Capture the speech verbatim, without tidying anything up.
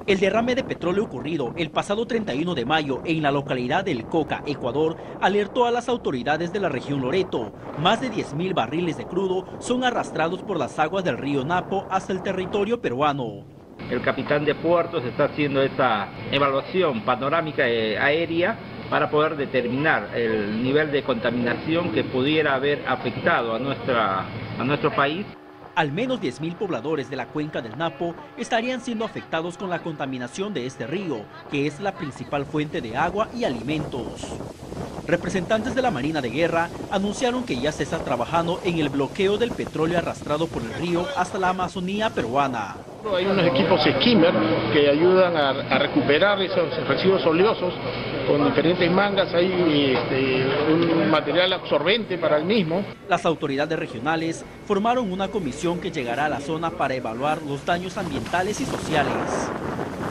El derrame de petróleo ocurrido el pasado treinta y uno de mayo en la localidad del Coca, Ecuador, alertó a las autoridades de la región Loreto. Más de diez mil barriles de crudo son arrastrados por las aguas del río Napo hasta el territorio peruano. El capitán de puertos está haciendo esta evaluación panorámica aérea para poder determinar el nivel de contaminación que pudiera haber afectado a, nuestra, a nuestro país. Al menos diez mil pobladores de la cuenca del Napo estarían siendo afectados con la contaminación de este río, que es la principal fuente de agua y alimentos. Representantes de la Marina de Guerra anunciaron que ya se está trabajando en el bloqueo del petróleo arrastrado por el río hasta la Amazonía peruana. Hay unos equipos skimmer que ayudan a, a recuperar esos residuos oleosos con diferentes mangas, hay este, un material absorbente para el mismo. Las autoridades regionales formaron una comisión que llegará a la zona para evaluar los daños ambientales y sociales.